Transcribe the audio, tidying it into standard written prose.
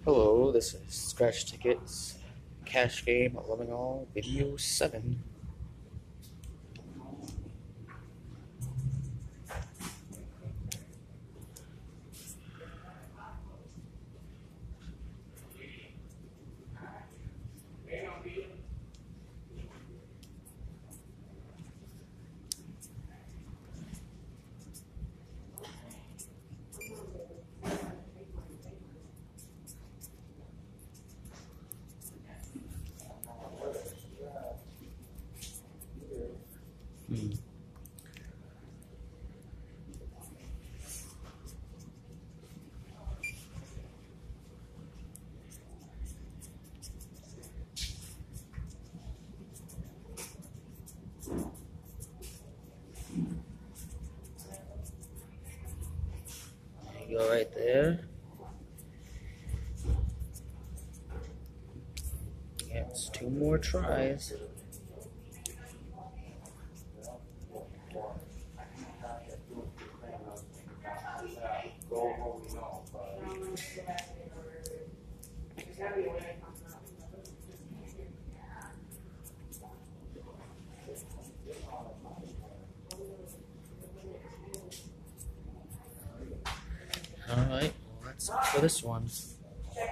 Hello, this is Scratch Tickets, Cash Game, Loving All, Video 7. There you go, right there. Yes, 2 more tries. Alright, well, that's it for this one.